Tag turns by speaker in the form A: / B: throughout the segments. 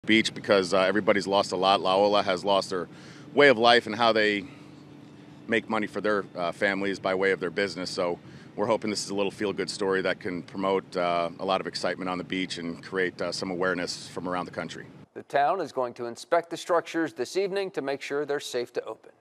A: Beach because everybody's lost a lot. La Ola has lost their way of life and how they make money for their families by way of their business. So we're hoping this is a little feel-good story that can promote a lot of excitement on the beach and create some awareness from around the country.
B: The town is going to inspect the structures this evening to make sure they're safe to open.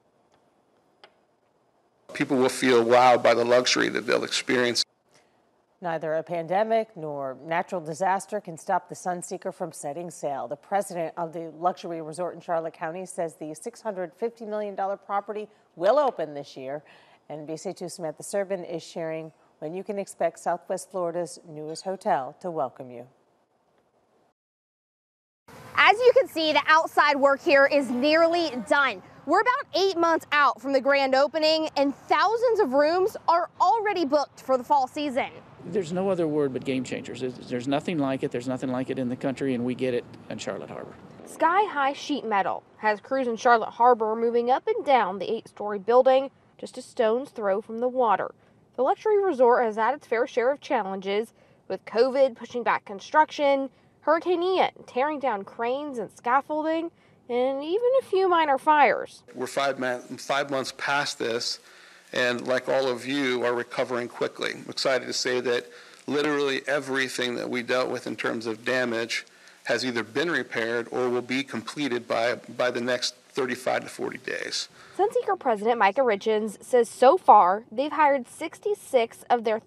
C: People will feel wowed by the luxury that they'll experience.
D: Neither a pandemic nor natural disaster can stop the Sunseeker from setting sail. The president of the luxury resort in Charlotte County says the $650 million property will open this year. NBC2 Samantha Serban is sharing when you can expect Southwest Florida's newest hotel to welcome you.
E: As you can see, the outside work here is nearly done. We're about 8 months out from the grand opening, and thousands of rooms are already booked for the fall season.
F: There's no other word but game changers. There's nothing like it. There's nothing like it in the country, and we get it in Charlotte Harbor.
E: Sky-high sheet metal has crews in Charlotte Harbor moving up and down the 8-story building just a stone's throw from the water. The luxury resort has had its fair share of challenges, with COVID pushing back construction, Hurricane Ian tearing down cranes and scaffolding, and even a few minor fires.
C: We're 5 months past this, and like all of you, are recovering quickly. I'm excited to say that literally everything that we dealt with in terms of damage has either been repaired or will be completed by the next 35 to 40 days.
E: Sunseeker President Micah Richins says so far they've hired 66 of their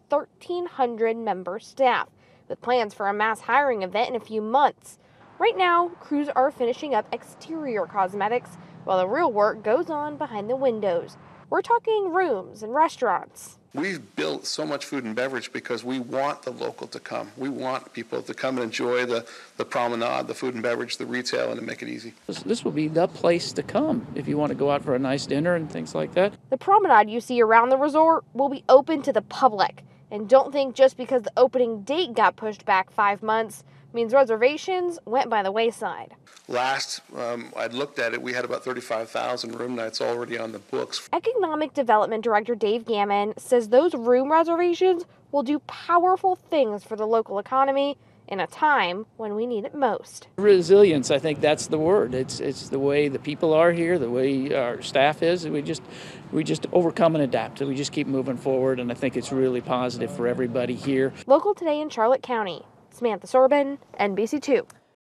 E: 1,300 member staff, with plans for a mass hiring event in a few months. Right now, crews are finishing up exterior cosmetics while the real work goes on behind the windows. We're talking rooms and restaurants.
C: We've built so much food and beverage because we want the local to come. We want people to come and enjoy the promenade, the food and beverage, the retail, and to make it easy.
F: This will be the place to come if you want to go out for a nice dinner and things like that.
E: The promenade you see around the resort will be open to the public. And don't think just because the opening date got pushed back 5 months means reservations went by the wayside.
C: Last I'd looked at it, we had about 35,000 room nights already on the books.
E: Economic Development Director Dave Gammon says those room reservations will do powerful things for the local economy in a time when we need it most.
F: Resilience, I think that's the word. It's the way the people are here, the way our staff is. We just overcome and adapt. We just keep moving forward, and I think it's really positive for everybody here.
E: Local today in Charlotte County, Samantha Serban, NBC2.